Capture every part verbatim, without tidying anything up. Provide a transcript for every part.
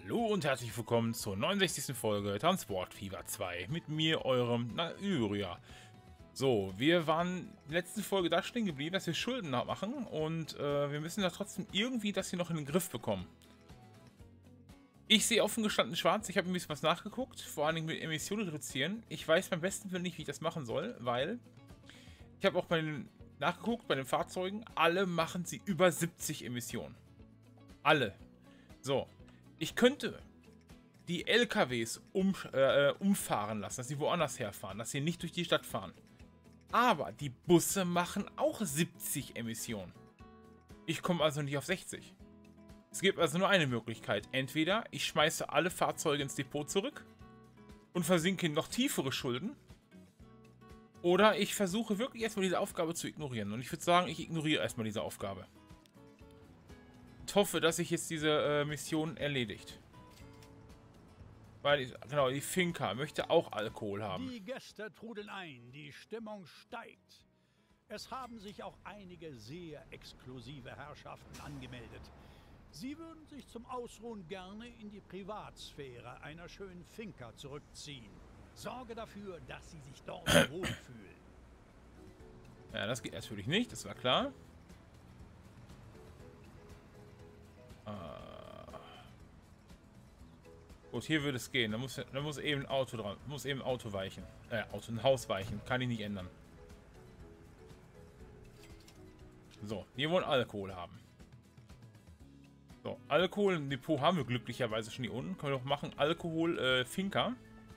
Hallo und herzlich willkommen zur neunundsechzigsten Folge Transport Fever zwei mit mir, eurem Naüria. So, wir waren in der letzten Folge da stehen geblieben, dass wir Schulden machen und äh, wir müssen da trotzdem irgendwie das hier noch in den Griff bekommen. Ich sehe offen gestanden schwarz, ich habe ein bisschen was nachgeguckt, vor allem mit Emissionen reduzieren. Ich weiß beim besten Willen nicht, wie ich das machen soll, weil ich habe auch bei den nachgeguckt, bei den Fahrzeugen, alle machen sie über siebzig Emissionen. Alle. So. Ich könnte die L K Ws um, äh, umfahren lassen, dass sie woanders herfahren, dass sie nicht durch die Stadt fahren. Aber die Busse machen auch siebzig Emissionen. Ich komme also nicht auf sechzig. Es gibt also nur eine Möglichkeit. Entweder ich schmeiße alle Fahrzeuge ins Depot zurück und versinke in noch tiefere Schulden. Oder ich versuche wirklich erstmal diese Aufgabe zu ignorieren. Und ich würde sagen, ich ignoriere erstmal diese Aufgabe. Ich hoffe, dass sich jetzt diese äh, Mission erledigt. Weil, genau, die Finca möchte auch Alkohol haben. Die Gäste trudeln ein, die Stimmung steigt. Es haben sich auch einige sehr exklusive Herrschaften angemeldet. Sie würden sich zum Ausruhen gerne in die Privatsphäre einer schönen Finca zurückziehen. Sorge dafür, dass sie sich dort wohlfühlen. Ja, das geht natürlich nicht, das war klar. Gut, hier würde es gehen. Da muss, da muss eben ein Auto dran. Muss eben ein Auto weichen. Äh, Auto, ein Haus weichen. Kann ich nicht ändern. So, wir wollen Alkohol haben. So, Alkohol im Depot haben wir glücklicherweise schon hier unten. Können wir doch machen. Alkohol, äh, Finca.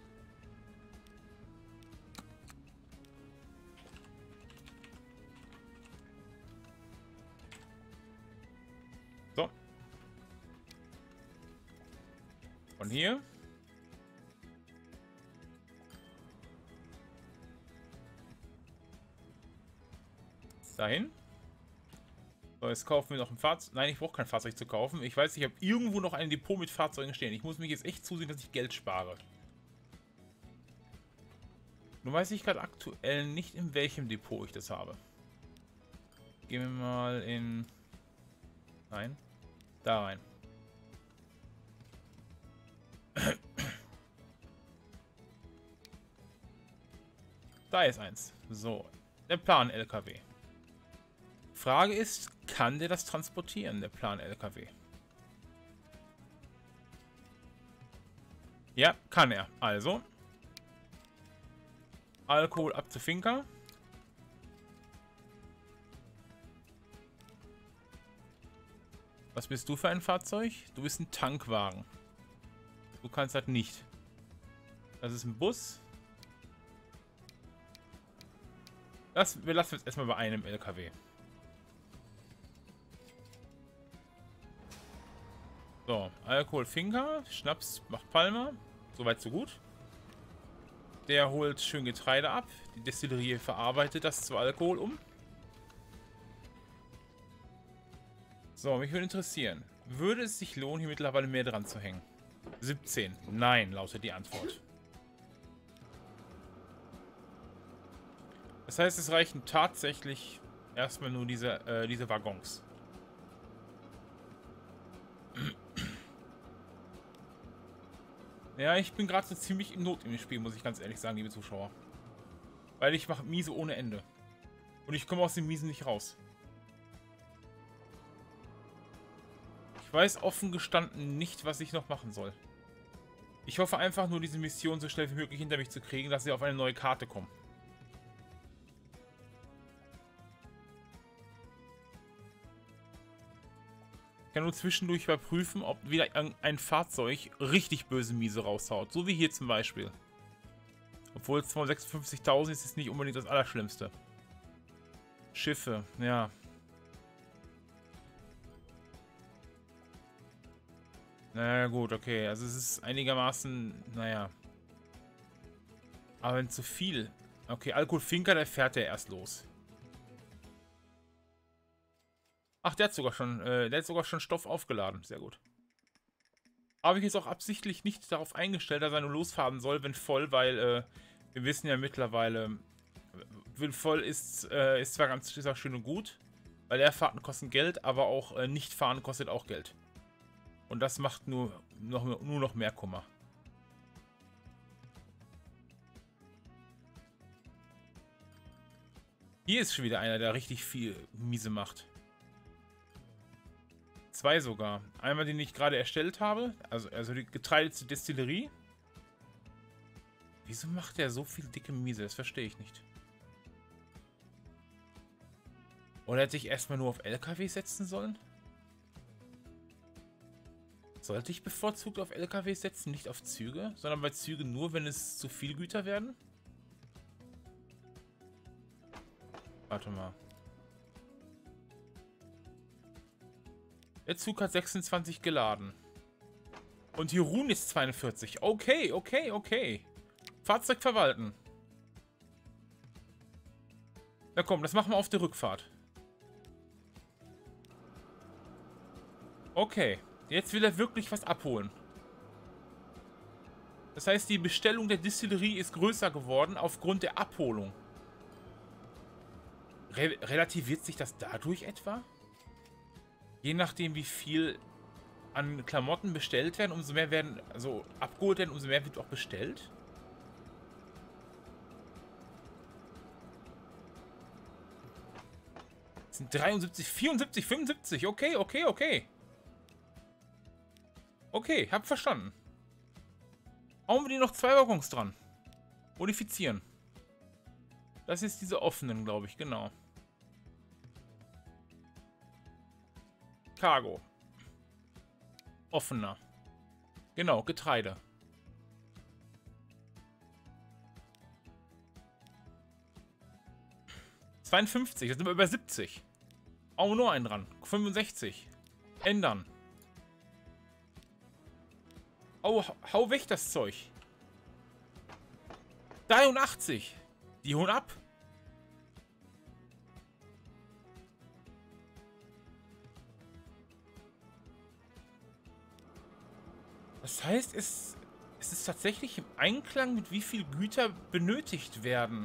So. Von hier. Dahin. So, jetzt kaufen wir noch ein Fahrzeug. Nein, ich brauche kein Fahrzeug zu kaufen. Ich weiß, ich habe irgendwo noch ein Depot mit Fahrzeugen stehen. Ich muss mich jetzt echt zusehen, dass ich Geld spare. Nur weiß ich gerade aktuell nicht, in welchem Depot ich das habe. Gehen wir mal in... Nein. Da rein. Da ist eins. So. Der Plan-L K W. Frage ist, kann der das transportieren, der Plan-L K W? Ja, kann er. Also. Alkohol ab zur Finca. Was bist du für ein Fahrzeug? Du bist ein Tankwagen. Du kannst das nicht. Das ist ein Bus. Das, wir lassen jetzt erstmal bei einem L K W. So, Alkohol Finca, Schnaps macht Palmer. Soweit so gut. Der holt schön Getreide ab. Die Destillerie verarbeitet das zu Alkohol um. So, mich würde interessieren, würde es sich lohnen, hier mittlerweile mehr dran zu hängen? siebzehn. Nein, lautet die Antwort. Das heißt, es reichen tatsächlich erstmal nur diese, äh, diese Waggons. Ja, ich bin gerade so ziemlich in Not im Spiel, muss ich ganz ehrlich sagen, liebe Zuschauer. Weil ich mache Miese ohne Ende. Und ich komme aus den Miesen nicht raus. Ich weiß offen gestanden nicht, was ich noch machen soll. Ich hoffe einfach nur, diese Mission so schnell wie möglich hinter mich zu kriegen, dass sie auf eine neue Karte kommen. Ich kann nur zwischendurch überprüfen, ob wieder ein Fahrzeug richtig böse Miese raushaut. So wie hier zum Beispiel. Obwohl es zweihundertsechsundfünfzigtausend ist, ist es nicht unbedingt das Allerschlimmste. Schiffe, ja. Naja, gut, okay. Also es ist einigermaßen, naja. Aber wenn zu viel. Okay, Alkohol Finca, der fährt ja erst los. Ach, der hat sogar schon, äh, der hat sogar schon Stoff aufgeladen. Sehr gut. Habe ich jetzt auch absichtlich nicht darauf eingestellt, dass er nur losfahren soll, wenn voll, weil äh, wir wissen ja mittlerweile, wenn voll ist, äh, ist zwar ganz ist auch schön und gut, weil Leerfahrten kosten Geld, aber auch äh, nicht fahren kostet auch Geld. Und das macht nur noch, nur noch mehr Kummer. Hier ist schon wieder einer, der richtig viel Miese macht. Zwei sogar. Einmal, den ich gerade erstellt habe. Also, also die Getreide zur Destillerie. Wieso macht der so viel dicke Miese? Das verstehe ich nicht. Oder hätte ich erstmal nur auf L K W setzen sollen? Sollte ich bevorzugt auf L K W setzen, nicht auf Züge? Sondern bei Zügen nur, wenn es zu viel Güter werden? Warte mal. Der Zug hat sechsundzwanzig geladen. Und hier ruhen ist zweiundvierzig. Okay, okay, okay. Fahrzeug verwalten. Na komm, das machen wir auf der Rückfahrt. Okay, jetzt will er wirklich was abholen. Das heißt, die Bestellung der Distillerie ist größer geworden aufgrund der Abholung. Re- relativiert sich das dadurch etwa? Je nachdem, wie viel an Klamotten bestellt werden, umso mehr werden, also abgeholt werden, umso mehr wird auch bestellt. Das sind dreiundsiebzig, vierundsiebzig, fünfundsiebzig. Okay, okay, okay. Okay, hab verstanden. Hauen wir die noch zwei Waggons dran. Modifizieren. Das ist diese offenen, glaube ich, genau. Cargo. Offener. Genau, Getreide. zweiundfünfzig, das sind wir über siebzig. Auch nur einen dran. fünfundsechzig. Ändern. Oh, hau weg das Zeug. dreiundachtzig. Die hauen ab. Das heißt, es, es ist tatsächlich im Einklang mit wie viel Güter benötigt werden.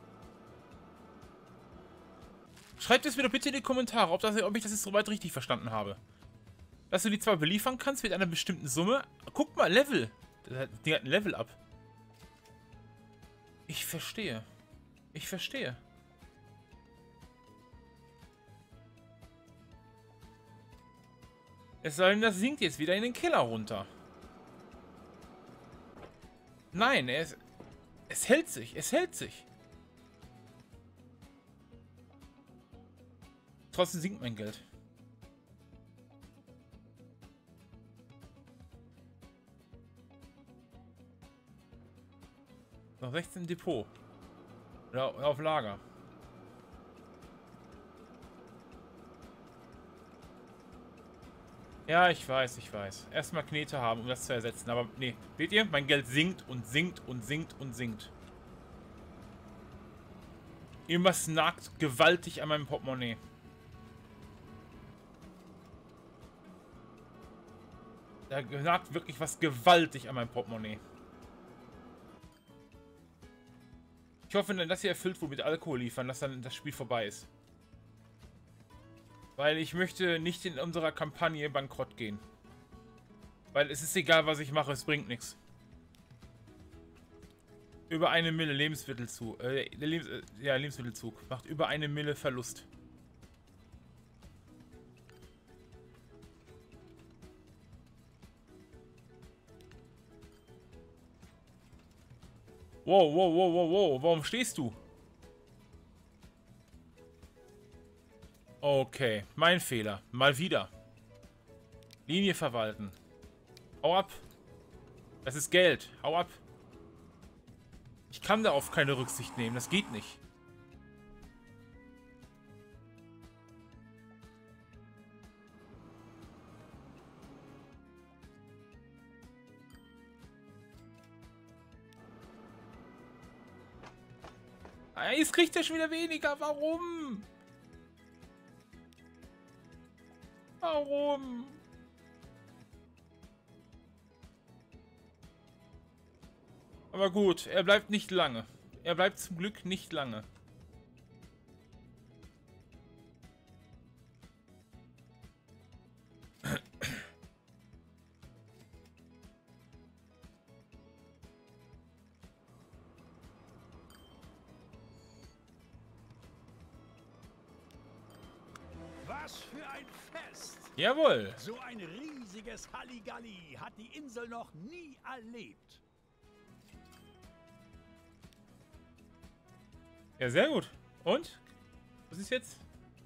Schreibt es mir doch bitte in die Kommentare, ob, das, ob ich das jetzt soweit richtig verstanden habe. Dass du die zwar beliefern kannst mit einer bestimmten Summe. Guck mal, Level. Die hat ein Level ab. Ich verstehe. Ich verstehe. Es sei denn, das sinkt jetzt wieder in den Keller runter. Nein, es, es hält sich. Es hält sich. Trotzdem sinkt mein Geld. Noch sechzehn Depot. Oder auf Lager. Ja, ich weiß, ich weiß. Erstmal Knete haben, um das zu ersetzen. Aber nee, seht ihr? Mein Geld sinkt und sinkt und sinkt und sinkt. Irgendwas nagt gewaltig an meinem Portemonnaie. Da nagt wirklich was gewaltig an meinem Portemonnaie. Ich hoffe, dass ihr erfüllt wurde mit Alkohol liefern, dass dann das Spiel vorbei ist. Weil ich möchte nicht in unserer Kampagne bankrott gehen. Weil es ist egal, was ich mache, es bringt nichts. Über eine Mille Lebensmittelzug. Äh, Lebens äh, ja, Lebensmittelzug. Macht über eine Mille Verlust. Wow, wow, wow, wow, wow. Warum stehst du? Okay, mein Fehler. Mal wieder. Linie verwalten. Hau ab. Das ist Geld. Hau ab. Ich kann darauf keine Rücksicht nehmen. Das geht nicht. Jetzt kriegt er schon wieder weniger. Warum? Warum? Aber gut, er bleibt nicht lange. Er bleibt zum Glück nicht lange. Was für ein Fest! Jawohl. So ein riesiges Halligalli hat die Insel noch nie erlebt. Ja, sehr gut. Und? Was ist jetzt?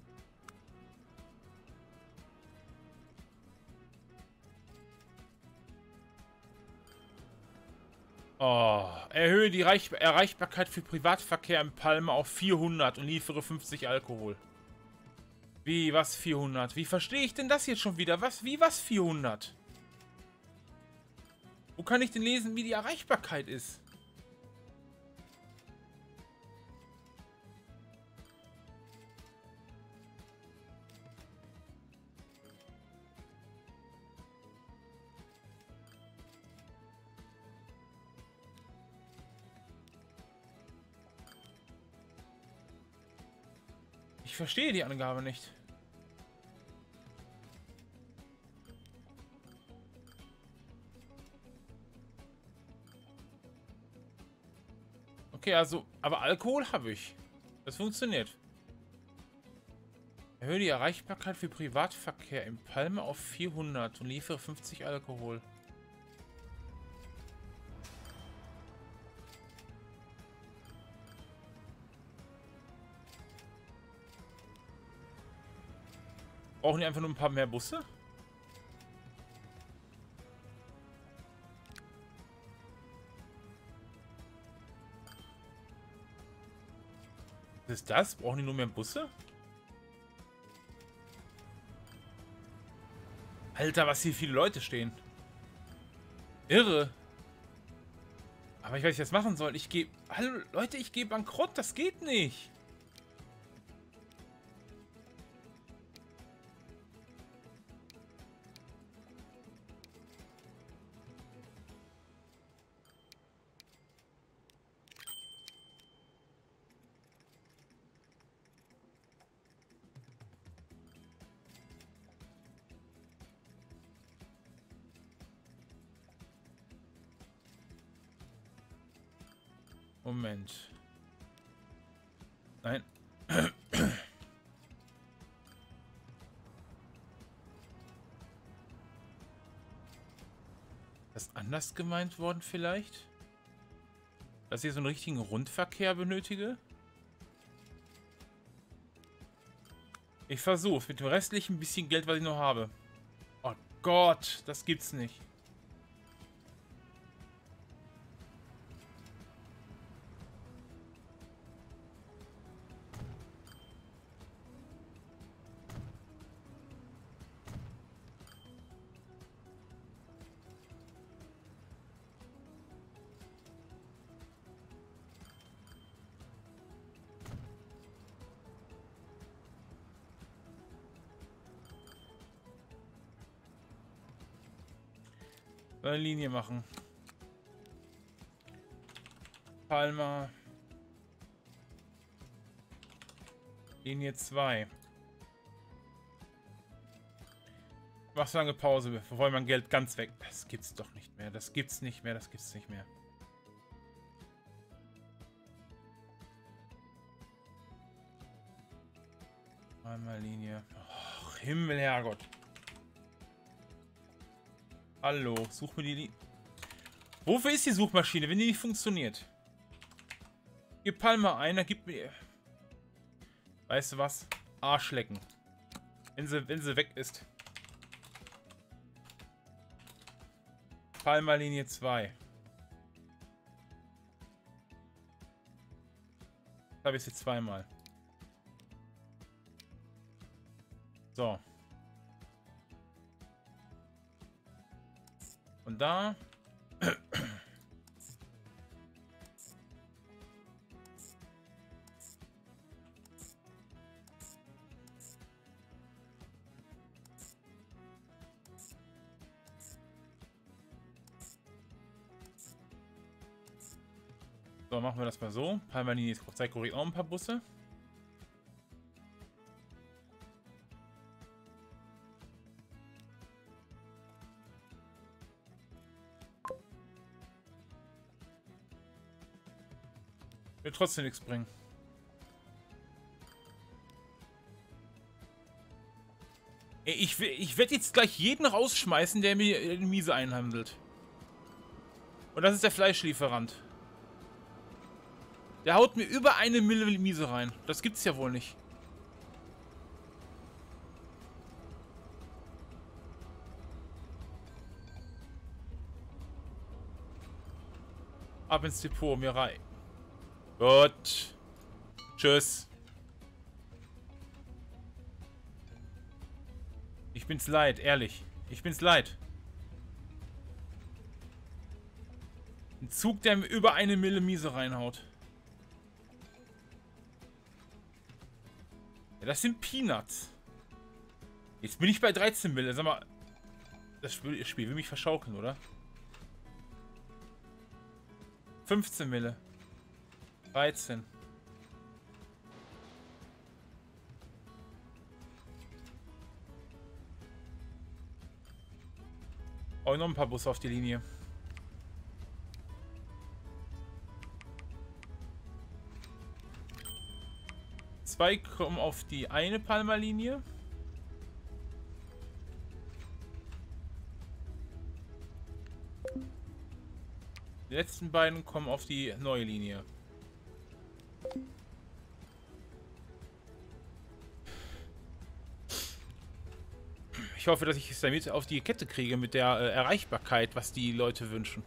Oh, erhöhe die Reich Erreichbarkeit für Privatverkehr in Palma auf vierhundert und liefere fünfzig Alkohol. Wie, was vierhundert? Wie verstehe ich denn das jetzt schon wieder? Was, wie, was vierhundert? Wo kann ich denn lesen, wie die Erreichbarkeit ist? Ich verstehe die Angabe nicht. Okay, also, aber Alkohol habe ich. Das funktioniert. Erhöhe die Erreichbarkeit für Privatverkehr in Palma auf vierhundert und liefere fünfzig Alkohol. Brauchen die einfach nur ein paar mehr Busse? Was ist das? Brauchen die nur mehr Busse? Alter, was hier viele Leute stehen. Irre. Aber ich weiß nicht, was ich machen soll. Ich gehe... Hallo, Leute, ich gehe bankrott. Das geht nicht. Moment. Nein. Das ist anders gemeint worden vielleicht? Dass ich so einen richtigen Rundverkehr benötige? Ich versuche mit dem restlichen bisschen Geld, was ich noch habe. Oh Gott, das gibt's nicht. Eine Linie machen. Palma. Linie zwei. Mach so lange Pause, bevor mein Geld ganz weg. Das gibt's doch nicht mehr. Das gibt's nicht mehr. Das gibt's nicht mehr. Einmal Linie. Och, Himmel, Herrgott. Hallo, such mir die... Li Wofür ist die Suchmaschine, wenn die nicht funktioniert? Gib Palma ein, dann gib mir... Weißt du was? Arschlecken. Wenn sie, wenn sie weg ist. Palma Linie zwei. Das habe ich jetzt zweimal. So. Und da. So, machen wir das mal so. Palma Linie zeigt korrekt auch ein paar Busse. Wird trotzdem nichts bringen. Ich, ich werde jetzt gleich jeden rausschmeißen, der mir die Miese einhandelt. Und das ist der Fleischlieferant. Der haut mir über eine Mille Miese rein. Das gibt's ja wohl nicht. Ab ins Depot, mir rein. Gut. Tschüss. Ich bin's leid, ehrlich. Ich bin's leid. Ein Zug, der mir über eine Mille Miese reinhaut. Ja, das sind Peanuts. Jetzt bin ich bei dreizehn Mille. Sag mal, das Spiel, das Spiel will mich verschaukeln, oder? fünfzehn Mille. dreizehn. Oh, noch ein paar Busse auf die Linie. Zwei kommen auf die eine Palma-Linie. Die letzten beiden kommen auf die neue Linie. Ich hoffe, dass ich es damit auf die Kette kriege mit der äh, Erreichbarkeit, was die Leute wünschen.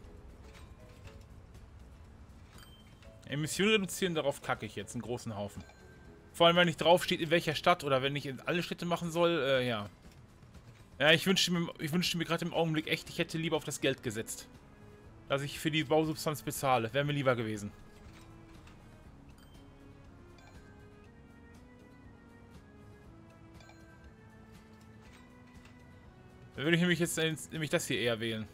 Emissionen reduzieren, darauf kacke ich jetzt einen großen Haufen. Vor allem, wenn nicht drauf steht, in welcher Stadt oder wenn ich in alle Städte machen soll, äh, ja. Ja, ich wünschte mir, ich wünschte mir gerade im Augenblick echt, ich hätte lieber auf das Geld gesetzt. Dass ich für die Bausubstanz bezahle. Wäre mir lieber gewesen. Dann würde ich nämlich jetzt nämlich das hier eher wählen.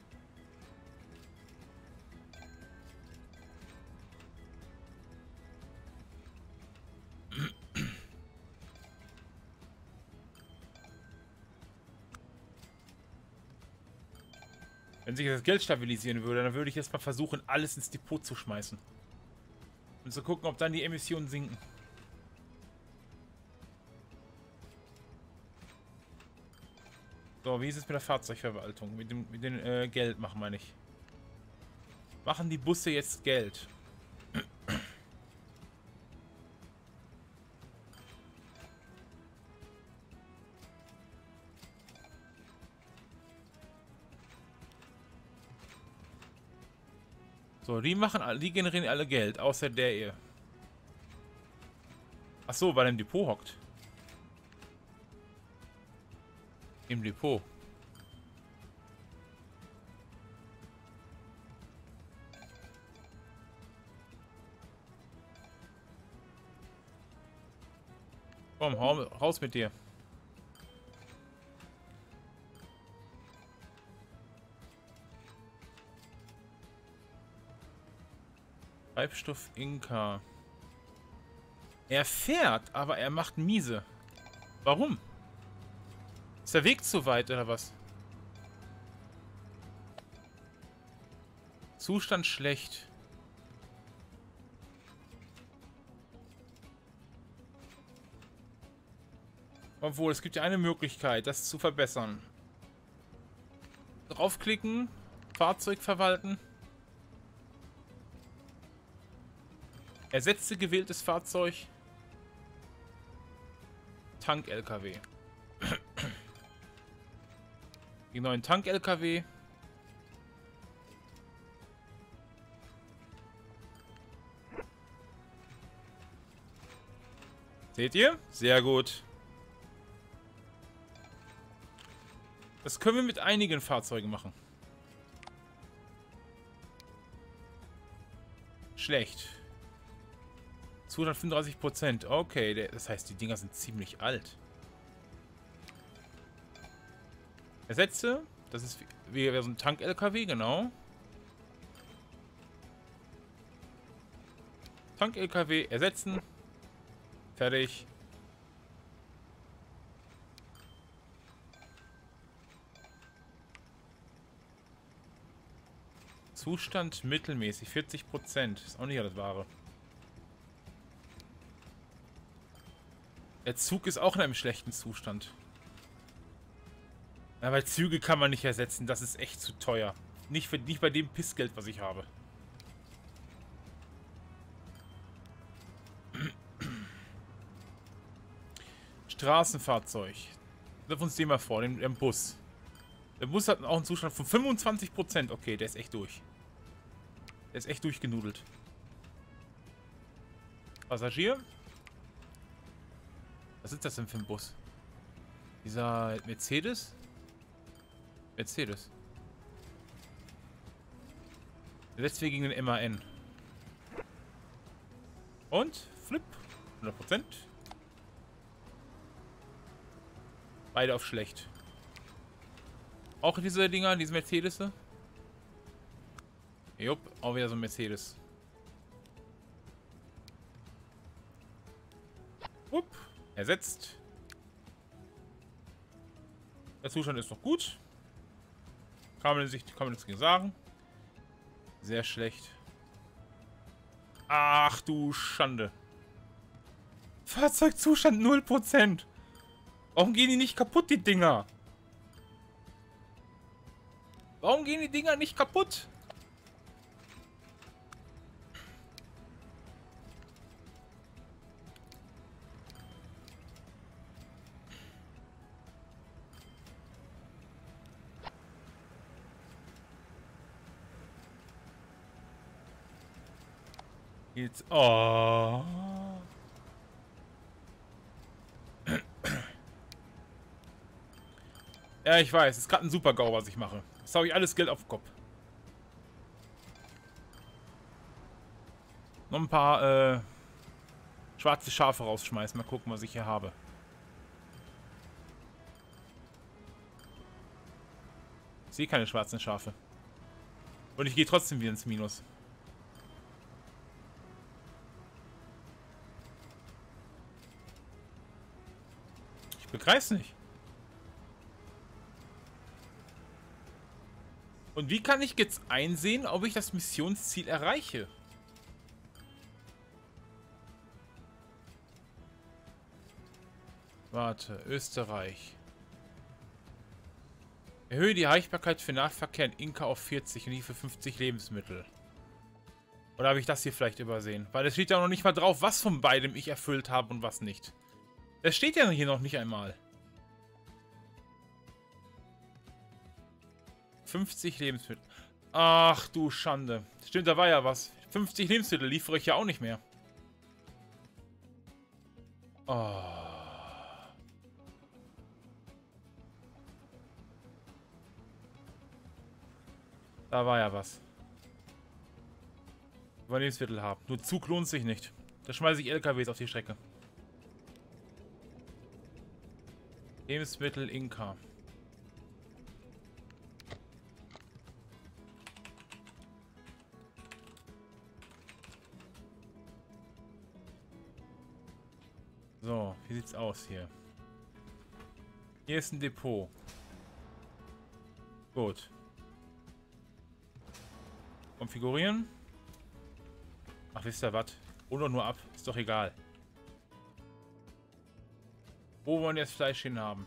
Wenn sich das Geld stabilisieren würde, dann würde ich jetzt mal versuchen, alles ins Depot zu schmeißen. Und zu gucken, ob dann die Emissionen sinken. So, wie ist es mit der Fahrzeugverwaltung? Mit dem, mit dem äh, Geld machen, meine ich. Machen die Busse jetzt Geld? So, die machen alle, die generieren alle Geld, außer der hier. Ach so, weil er im Depot hockt. Im Depot. Komm, hau, raus mit dir. Treibstoff Inka. Er fährt, aber er macht miese. Warum? Ist der Weg zu weit, oder was? Zustand schlecht. Obwohl, es gibt ja eine Möglichkeit, das zu verbessern. Draufklicken, Fahrzeug verwalten. Ersetze gewähltes Fahrzeug. Tank-L K W. Die neuen Tank-L K W. Seht ihr? Sehr gut. Das können wir mit einigen Fahrzeugen machen. Schlecht. zweihundertfünfunddreißig Prozent. Okay, das heißt, die Dinger sind ziemlich alt. Ersetze. Das ist wie so ein Tank-L K W, genau. Tank-L K W ersetzen. Fertig. Zustand mittelmäßig, vierzig Prozent. Ist auch nicht alles Wahre. Der Zug ist auch in einem schlechten Zustand. Aber Züge kann man nicht ersetzen. Das ist echt zu teuer. Nicht, für, nicht bei dem Pissgeld, was ich habe. Straßenfahrzeug. Lass uns den mal vor, den, den Bus. Der Bus hat auch einen Zustand von fünfundzwanzig Prozent. Okay, der ist echt durch. Der ist echt durchgenudelt. Passagier. Was ist das denn für ein Bus? Dieser Mercedes? Mercedes. Der setzt wir gegen den M A N. Und? Flip. hundert Prozent. Beide auf schlecht. Auch diese Dinger, diese Mercedes. Jupp, auch wieder so ein Mercedes. Upp, ersetzt. Der Zustand ist noch gut. Kann man sich, kann man nichts gegen sagen. Sehr schlecht. Ach du Schande. Fahrzeugzustand null Prozent. Warum gehen die nicht kaputt, die Dinger? Warum gehen die Dinger nicht kaputt? Jetzt. Oh. Ja, ich weiß. Es ist gerade ein Super-GAU, was ich mache. Jetzt habe ich alles Geld auf den Kopf. Noch ein paar äh, schwarze Schafe rausschmeißen. Mal gucken, was ich hier habe. Ich sehe keine schwarzen Schafe. Und ich gehe trotzdem wieder ins Minus. Ich begreif's nicht. Und wie kann ich jetzt einsehen, ob ich das Missionsziel erreiche? Warte, Österreich. Erhöhe die Erreichbarkeit für Nahverkehr in Inka auf vierzig und die für fünfzig Lebensmittel. Oder habe ich das hier vielleicht übersehen? Weil es steht ja noch nicht mal drauf, was von beidem ich erfüllt habe und was nicht. Das steht ja hier noch nicht einmal. fünfzig Lebensmittel. Ach du Schande. Stimmt, da war ja was. fünfzig Lebensmittel liefere ich ja auch nicht mehr. Oh. Da war ja was. Wir wollen Lebensmittel haben. Nur Zug lohnt sich nicht. Da schmeiße ich L K Ws auf die Strecke. Lebensmittel Inka. So, wie sieht's aus hier? Hier ist ein Depot. Gut. Konfigurieren. Ach, wisst ihr was? Hol doch nur ab. Ist doch egal. Wo wollen wir das Fleisch hin haben?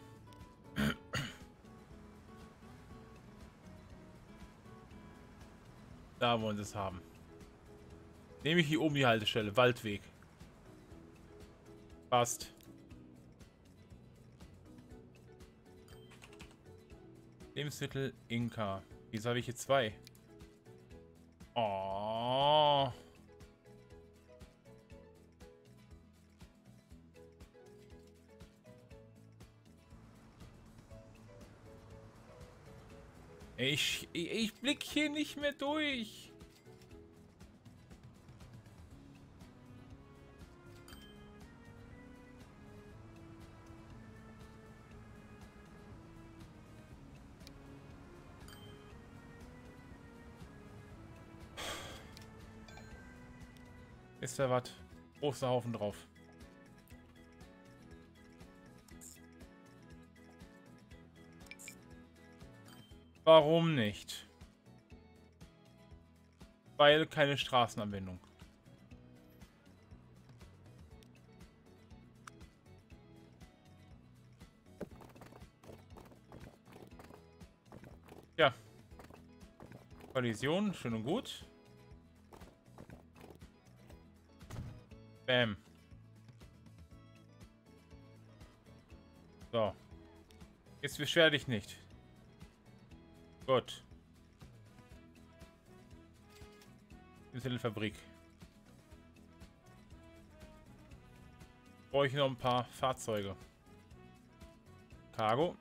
Da wollen sie es haben. Nehme ich hier oben die Haltestelle. Waldweg. Passt. Lebensmittel Inka. Wieso habe ich hier zwei? Oh. Ich, ich, ich blick hier nicht mehr durch. Ist da was? Großer Haufen drauf. Warum nicht? Weil keine Straßenanbindung. Ja. Kollision, schön und gut. Bam. So. Jetzt beschwer dich nicht. Gut. Fabrik. Brauche ich noch ein paar Fahrzeuge. Cargo.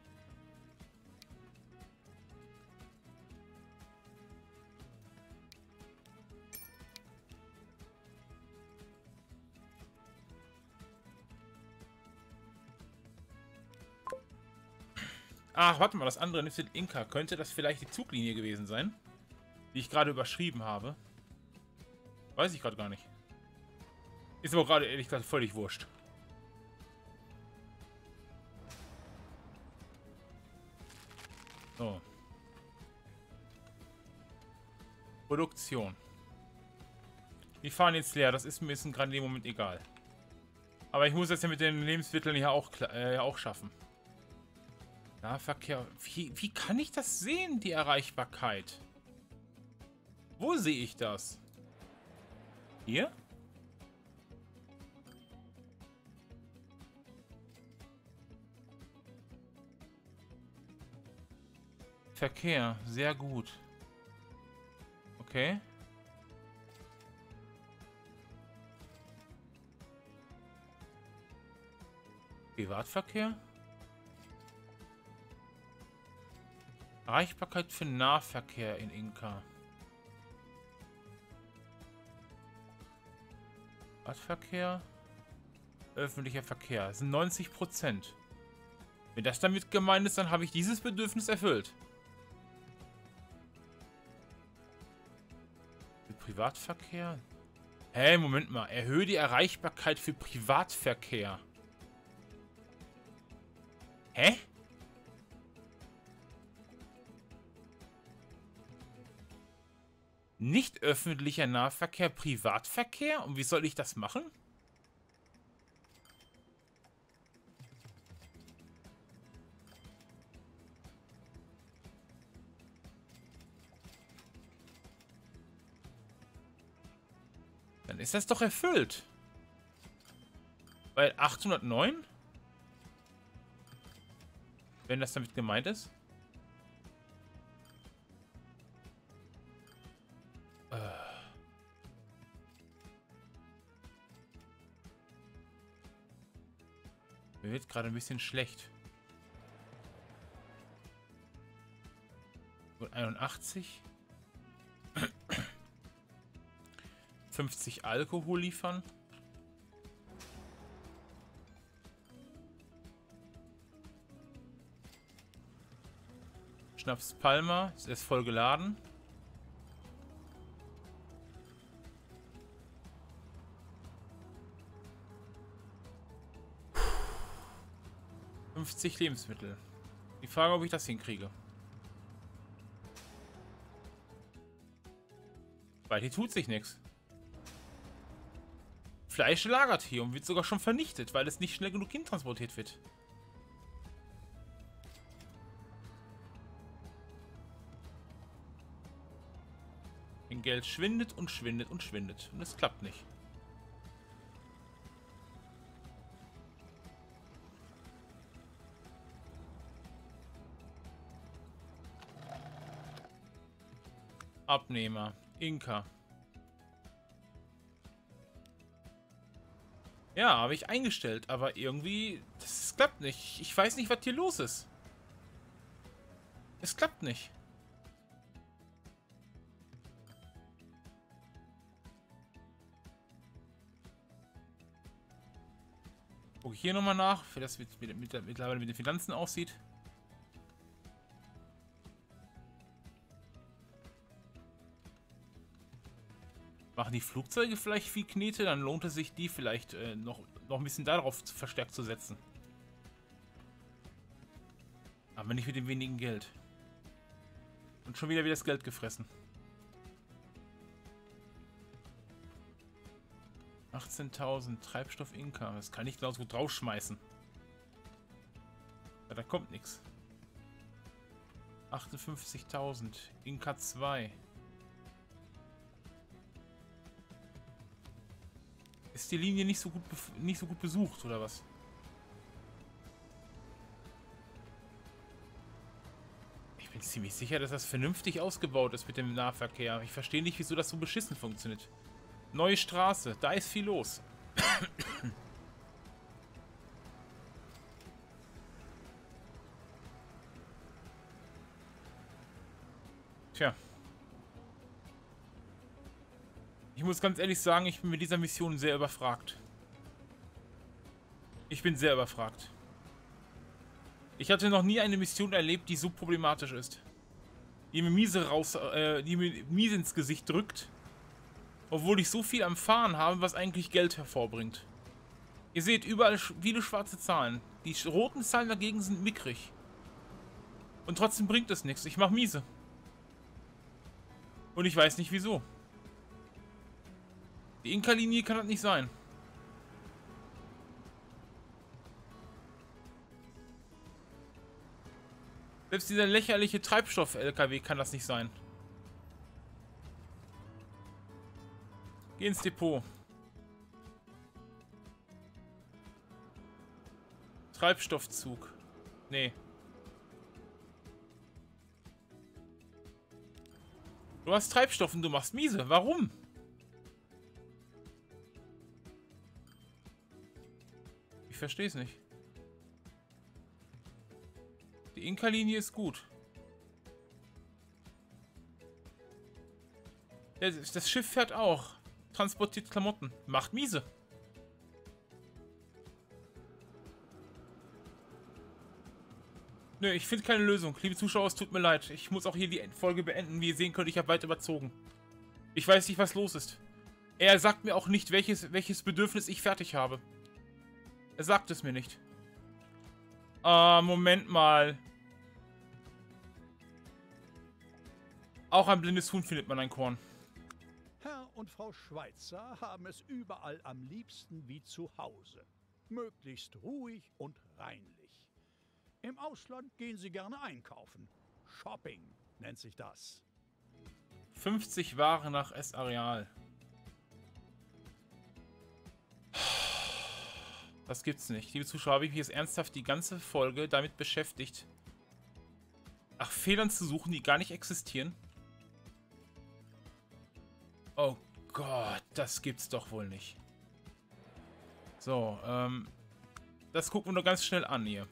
Ach, warte mal, das andere Nifted Inka. Könnte das vielleicht die Zuglinie gewesen sein? Die ich gerade überschrieben habe. Weiß ich gerade gar nicht. Ist aber gerade ehrlich gesagt völlig wurscht. So. Produktion. Die fahren jetzt leer. Das ist mir jetzt gerade in dem Moment egal. Aber ich muss das ja mit den Lebensmitteln hier auch, äh, auch schaffen. Nahverkehr. Wie, wie kann ich das sehen, die Erreichbarkeit? Wo sehe ich das? Hier? Verkehr, sehr gut. Okay. Privatverkehr? Erreichbarkeit für Nahverkehr in Inka. Radverkehr. Öffentlicher Verkehr. Das sind neunzig Prozent. Wenn das damit gemeint ist, dann habe ich dieses Bedürfnis erfüllt. Für Privatverkehr? Hä, hey, Moment mal. Erhöhe die Erreichbarkeit für Privatverkehr. Hä? Nicht öffentlicher Nahverkehr, Privatverkehr? Und wie soll ich das machen? Dann ist das doch erfüllt. Weil achthundertneun? Wenn das damit gemeint ist? Mir wird gerade ein bisschen schlecht. einundachtzig. fünfzig Alkohol liefern. Schnaps Palmer. Ist erst voll geladen. fünfzig Lebensmittel. Die Frage, ob ich das hinkriege. Weil hier tut sich nichts. Fleisch lagert hier und wird sogar schon vernichtet, weil es nicht schnell genug hintransportiert wird. Mein Geld schwindet und schwindet und schwindet. Und es klappt nicht. Abnehmer. Inka. Ja, habe ich eingestellt, aber irgendwie, das klappt nicht. Ich weiß nicht, was hier los ist. Es klappt nicht. Gucke ich hier nochmal nach, wie das mit, mit, mit, mittlerweile mit den Finanzen aussieht. Machen die Flugzeuge vielleicht viel Knete, dann lohnt es sich, die vielleicht äh, noch, noch ein bisschen darauf zu, verstärkt zu setzen. Aber nicht mit dem wenigen Geld. Und schon wieder wieder das Geld gefressen. achtzehntausend Treibstoff Inka. Das kann ich genauso gut draufschmeißen. Ja, da kommt nichts. achtundfünfzigtausend. Inka zwei. Ist die Linie nicht so gut, nicht so gut besucht, oder was? Ich bin ziemlich sicher, dass das vernünftig ausgebaut ist mit dem Nahverkehr. Ich verstehe nicht, wieso das so beschissen funktioniert. Neue Straße, da ist viel los. Tja. Ich muss ganz ehrlich sagen, ich bin mit dieser Mission sehr überfragt. Ich bin sehr überfragt. Ich hatte noch nie eine Mission erlebt, die so problematisch ist. Die mir miese raus, äh, die mir mies ins Gesicht drückt. Obwohl ich so viel am Fahren habe, was eigentlich Geld hervorbringt. Ihr seht überall viele schwarze Zahlen. Die roten Zahlen dagegen sind mickrig. Und trotzdem bringt es nichts. Ich mache miese. Und ich weiß nicht wieso. Die Inka-Linie kann das nicht sein. Selbst dieser lächerliche Treibstoff-L K W kann das nicht sein. Geh ins Depot. Treibstoffzug. Nee. Du hast Treibstoff und du machst miese. Warum? Ich verstehe es nicht. Die Inka-Linie ist gut. Das, das Schiff fährt auch. Transportiert Klamotten. Macht miese. Nö, ich finde keine Lösung. Liebe Zuschauer, es tut mir leid. Ich muss auch hier die Folge beenden. Wie ihr sehen könnt, ich habe weit überzogen. Ich weiß nicht, was los ist. Er sagt mir auch nicht, welches, welches Bedürfnis ich fertig habe. Er sagt es mir nicht. Ah, Moment mal. Auch ein blindes Huhn findet man ein Korn. Herr und Frau Schweitzer haben es überall am liebsten wie zu Hause. Möglichst ruhig und reinlich. Im Ausland gehen sie gerne einkaufen. Shopping nennt sich das. fünfzig Ware nach S-Areal. Das gibt's nicht. Liebe Zuschauer, habe ich mich jetzt ernsthaft die ganze Folge damit beschäftigt, nach Fehlern zu suchen, die gar nicht existieren. Oh Gott, das gibt's doch wohl nicht. So, ähm, das gucken wir nur ganz schnell an hier.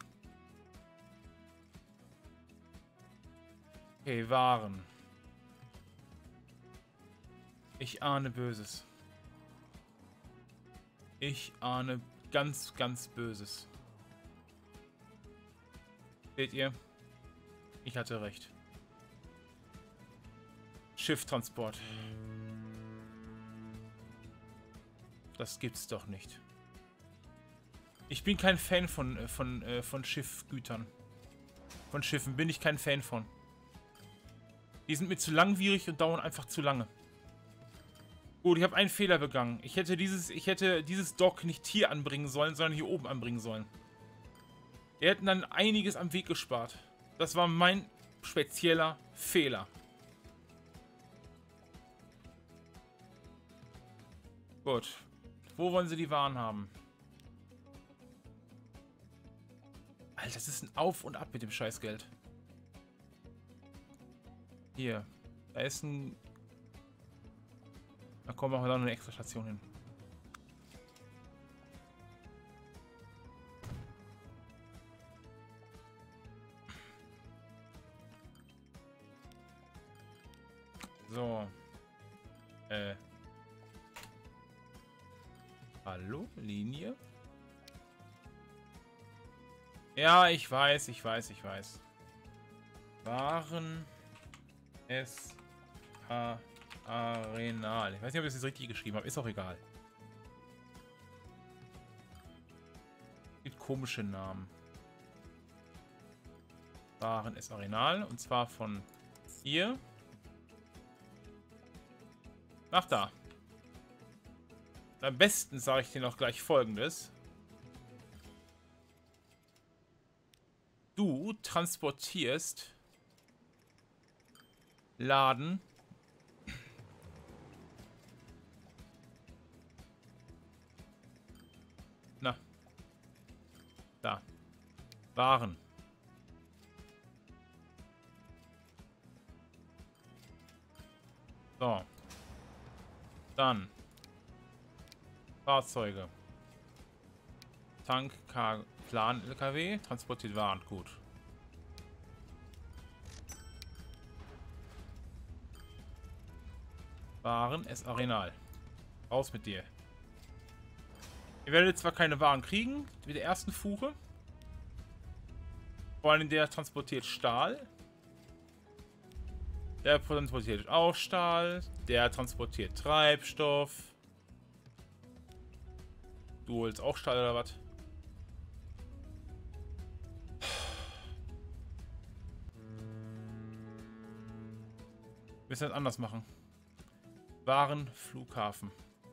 Okay, Waren. Ich ahne Böses. Ich ahne ganz, ganz Böses. Seht ihr? Ich hatte recht. Schifftransport. Das gibt's doch nicht. Ich bin kein Fan von, von, äh, von Schiffgütern. Von Schiffen bin ich kein Fan von. Die sind mir zu langwierig und dauern einfach zu lange. Gut, ich habe einen Fehler begangen. Ich hätte dieses, ich hätte dieses Dock nicht hier anbringen sollen, sondern hier oben anbringen sollen. Wir hätten dann einiges am Weg gespart. Das war mein spezieller Fehler. Gut. Wo wollen sie die Waren haben? Alter, das ist ein Auf und Ab mit dem Scheißgeld. Hier. Da ist ein... Da kommen wir auch noch eine extra Station hin. So. Äh. Hallo? Linie? Ja, ich weiß, ich weiß, ich weiß. Waren es Arenal. Ich weiß nicht, ob ich das richtig geschrieben habe. Ist auch egal. Gibt komische Namen. Waren es Arenal. Und zwar von hier nach da. Am besten sage ich dir noch gleich Folgendes. Du transportierst Laden. Na. Da. Waren. So. Dann. Fahrzeuge. Tank, K Plan, L K W. Transportiert Waren. Gut. Waren, S Arenal. Raus mit dir. Ihr werdet zwar keine Waren kriegen mit der ersten Fuhre. Vor allem der transportiert Stahl. Der transportiert auch Stahl. Der transportiert Treibstoff. Du holst auch Stahl oder was? Wir müssen das anders machen. Waren, Flughafen.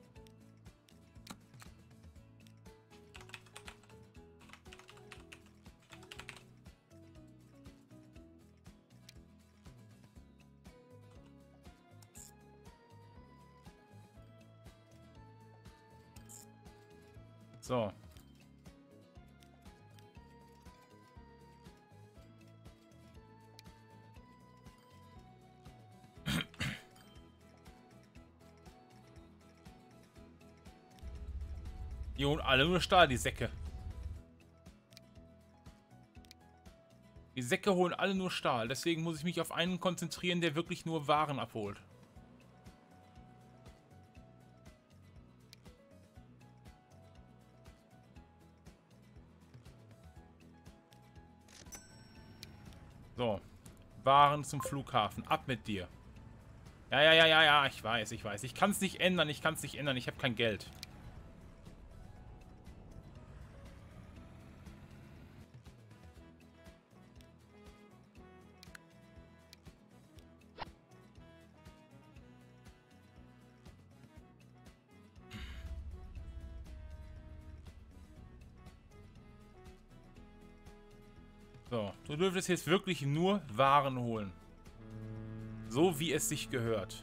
So. Die holen alle nur Stahl, die Säcke. Die Säcke holen alle nur Stahl. Deswegen muss ich mich auf einen konzentrieren, der wirklich nur Waren abholt. So. Waren zum Flughafen. Ab mit dir. Ja, ja, ja, ja, ja. Ich weiß, ich weiß. Ich kann es nicht ändern. Ich kann es nicht ändern. Ich habe kein Geld. So, du dürftest jetzt wirklich nur Waren holen. So wie es sich gehört.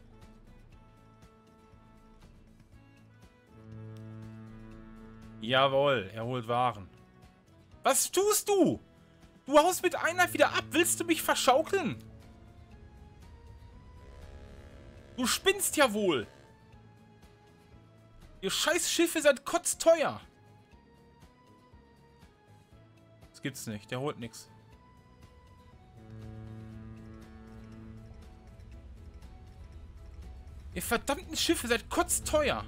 Jawohl, er holt Waren. Was tust du? Du haust mit einer wieder ab. Willst du mich verschaukeln? Du spinnst ja wohl. Ihr scheiß Schiffe seid kotzteuer. Das gibt's nicht. Der holt nichts. Ihr verdammten Schiffe seid kotzteuer.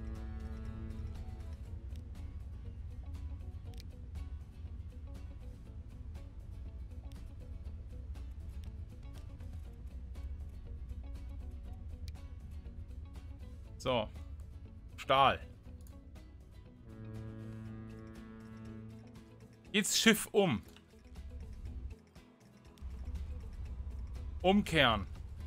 So. Stahl. Jetzt Schiff um. Umkehren.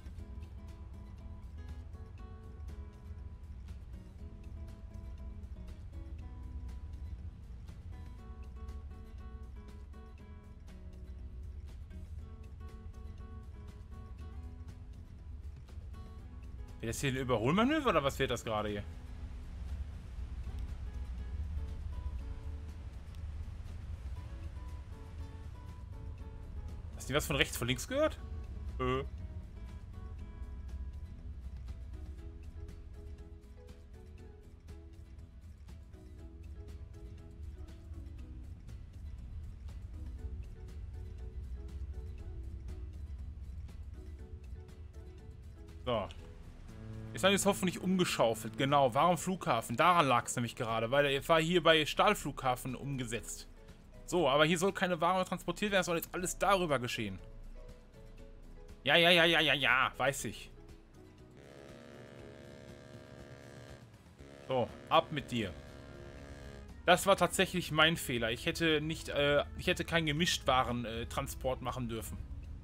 Wird das hier ein Überholmanöver oder was wird das gerade hier? Hast du was von rechts, von links gehört? Äh. So. Ist dann jetzt hoffentlich umgeschaufelt. Genau, warum Flughafen? Daran lag es nämlich gerade, weil er war hier bei Stahlflughafen umgesetzt. So, aber hier soll keine Ware transportiert werden, es soll jetzt alles darüber geschehen. Ja, ja, ja, ja, ja, ja, weiß ich. So, ab mit dir. Das war tatsächlich mein Fehler. Ich hätte nicht, äh, ich hätte keinen Gemischtwaren-Transport machen dürfen.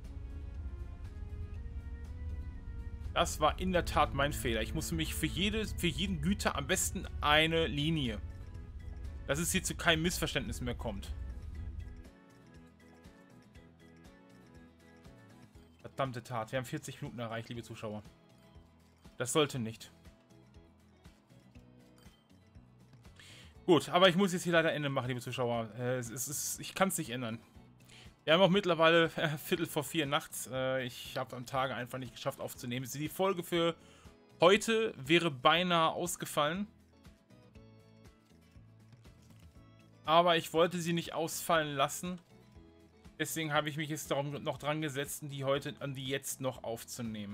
Das war in der Tat mein Fehler. Ich musste mich für, jede, für jeden Güter am besten eine Linie. Dass es hier zu keinem Missverständnis mehr kommt. verdammte Tat. Wir haben vierzig Minuten erreicht, liebe Zuschauer. Das sollte nicht. Gut, aber ich muss jetzt hier leider Ende machen, liebe Zuschauer. Äh, es ist, ich kann es nicht ändern. Wir haben auch mittlerweile äh, Viertel vor vier nachts. Äh, ich habe am Tage einfach nicht geschafft aufzunehmen. Die Folge für heute wäre beinahe ausgefallen. Aber ich wollte sie nicht ausfallen lassen. Deswegen habe ich mich jetzt darum noch dran gesetzt, die heute, an die jetzt noch aufzunehmen.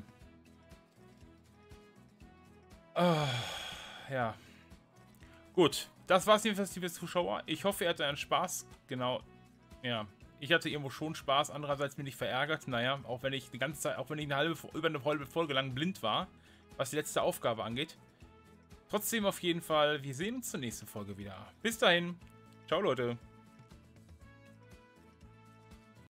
Oh, ja. Gut, das war's jedenfalls, liebe Zuschauer. Ich hoffe, ihr hattet einen Spaß. Genau, ja. Ich hatte irgendwo schon Spaß, andererseits bin ich verärgert. Naja, auch wenn ich die ganze Zeit, auch wenn ich eine halbe, über eine halbe Folge lang blind war, was die letzte Aufgabe angeht. Trotzdem auf jeden Fall, wir sehen uns zur nächsten Folge wieder. Bis dahin. Ciao, Leute.